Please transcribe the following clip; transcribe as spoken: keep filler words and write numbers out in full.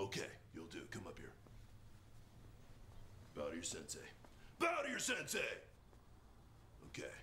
Okay, you'll do. Come up here. Bow to your sensei. Bow to your sensei! Okay.